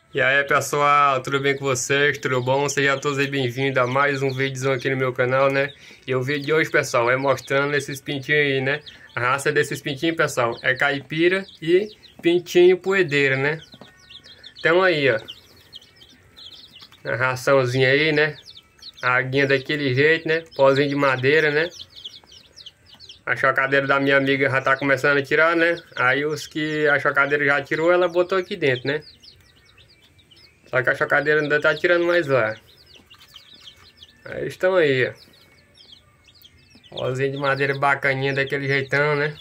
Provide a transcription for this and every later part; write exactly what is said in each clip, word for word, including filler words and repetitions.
E aí pessoal, tudo bem com vocês? Tudo bom? Sejam todos aí bem-vindos a mais um vídeo aqui no meu canal, né? E o vídeo de hoje, pessoal, é mostrando esses pintinhos aí, né? A raça desses pintinhos, pessoal, é caipira e pintinho poedeira, né? Então aí, ó, a raçãozinha aí, né? A aguinha daquele jeito, né? Pozinho de madeira, né? A chocadeira da minha amiga já tá começando a tirar, né? Aí os que a chocadeira já tirou, ela botou aqui dentro, né? Só que a chocadeira ainda tá tirando mais lá. Aí estão aí, ó. Pozinho de madeira bacaninha daquele jeitão, né?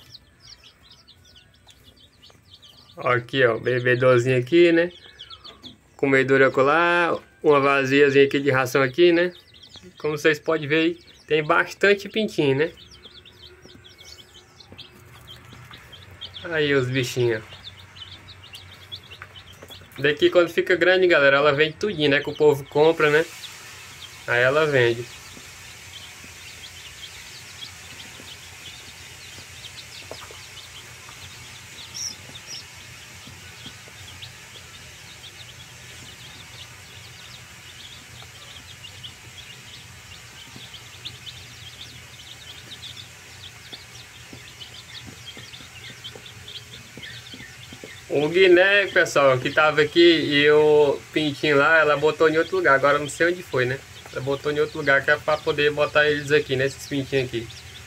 Ó, aqui, ó, bebedorzinho aqui, né? Comedora colar, uma vaziazinha aqui de ração aqui, né? Como vocês podem ver aí, tem bastante pintinho, né? Aí os bichinhos. Daqui quando fica grande, galera, ela vende tudinho, né? Que o povo compra, né? Aí ela vende. O guiné, pessoal, que tava aqui e o pintinho lá, ela botou em outro lugar. Agora não sei onde foi, né? Ela botou em outro lugar que é pra poder botar eles aqui, né? Esses pintinhos aqui.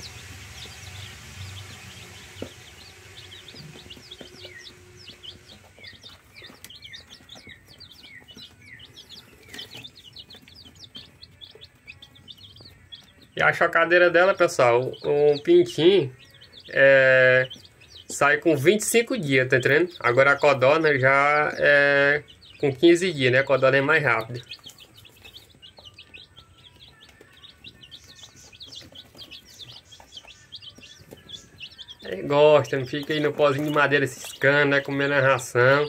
E a chocadeira dela, pessoal, um pintinho é, sai com vinte e cinco dias, tá entendendo? Agora a codorna já é com quinze dias, né? A codorna é mais rápida. Ele gosta, fica aí no pozinho de madeira ciscando, né? Comendo a ração.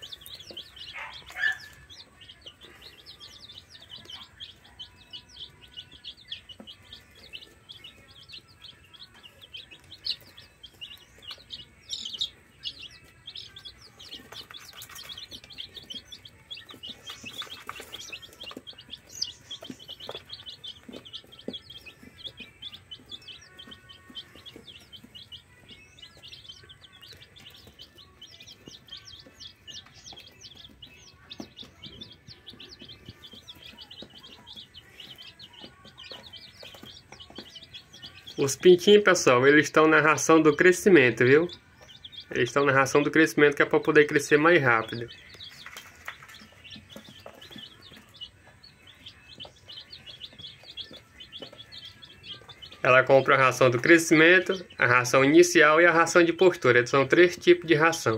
Os pintinhos, pessoal, eles estão na ração do crescimento, viu? Eles estão na ração do crescimento que é para poder crescer mais rápido. Ela compra a ração do crescimento, a ração inicial e a ração de postura. São três tipos de ração.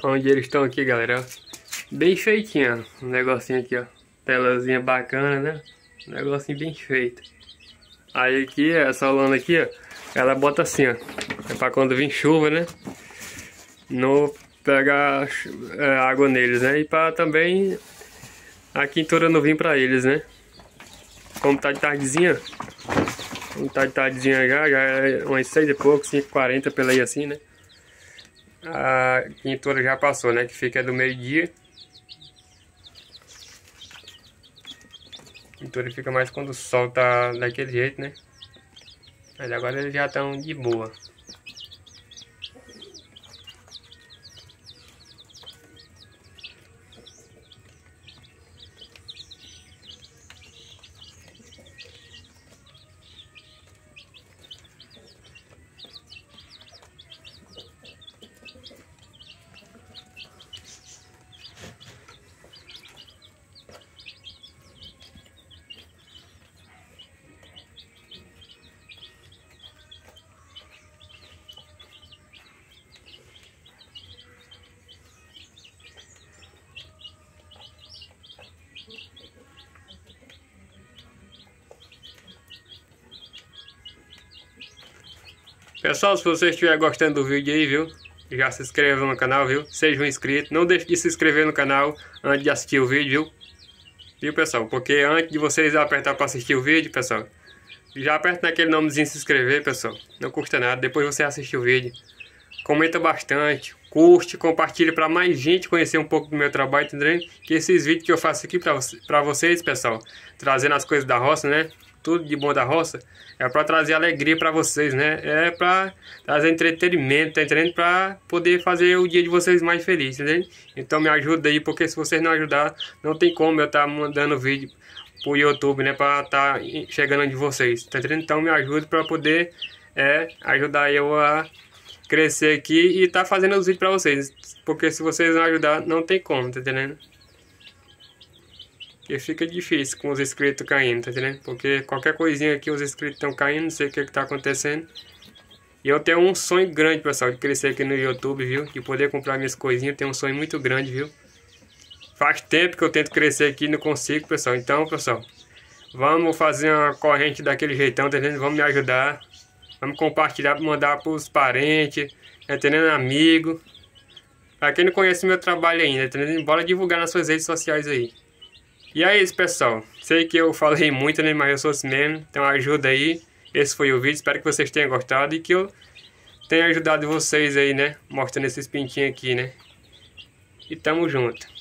Onde eles estão aqui, galera, ó. Bem feitinho, ó. Um negocinho aqui, ó. Telazinha bacana, né? Um negocinho bem feito. Aí aqui, essa lona aqui, ó, ela bota assim, ó. É pra quando vir chuva, né? Não pegar é, água neles, né? E pra também a quintura não vir pra eles, né? Como tá de tardezinha, como tá de tardezinha já, já é umas seis e pouco, cinco e quarenta pela aí assim, né? A quintura já passou, né? Que fica do meio-dia. A quintura fica mais quando o sol tá daquele jeito, né? Mas agora eles já estão de boa. Pessoal, se você estiver gostando do vídeo aí, viu? Já se inscreva no canal, viu? Seja um inscrito. Não deixe de se inscrever no canal antes de assistir o vídeo, viu? Viu, pessoal? Porque antes de vocês apertar para assistir o vídeo, pessoal, já aperta naquele nomezinho se inscrever, pessoal. Não custa nada. Depois você assistir o vídeo. Comenta bastante. Curte, compartilha para mais gente conhecer um pouco do meu trabalho, entendeu? Que esses vídeos que eu faço aqui para vocês, pessoal, trazendo as coisas da roça, né? Tudo de bom da roça, é para trazer alegria para vocês, né? É para trazer entretenimento, tá entendendo? Para poder fazer o dia de vocês mais feliz, entendeu? Então me ajuda aí, porque se vocês não ajudar, não tem como eu estar tá mandando vídeo pro YouTube, né? Para estar tá chegando de vocês, tá entendendo? Então me ajuda para poder é, ajudar eu a crescer aqui e tá fazendo os vídeos para vocês. Porque se vocês não ajudar, não tem como, tá entendendo? Porque fica difícil com os inscritos caindo, tá entendendo? Porque qualquer coisinha aqui os inscritos estão caindo, não sei o que que tá acontecendo. E eu tenho um sonho grande, pessoal, de crescer aqui no YouTube, viu? De poder comprar minhas coisinhas, eu tenho um sonho muito grande, viu? Faz tempo que eu tento crescer aqui e não consigo, pessoal. Então, pessoal, vamos fazer uma corrente daquele jeitão, tá entendendo? Vamos me ajudar. Vamos compartilhar, mandar pros parentes, tá entendendo? Amigo. Pra quem não conhece meu trabalho ainda, tá entendendo? Bora divulgar nas suas redes sociais aí. E é isso, pessoal. Sei que eu falei muito, né? Mas eu sou assim mesmo. Então ajuda aí. Esse foi o vídeo. Espero que vocês tenham gostado. E que eu tenha ajudado vocês aí, né? Mostrando esses pintinhos aqui, né? E tamo junto.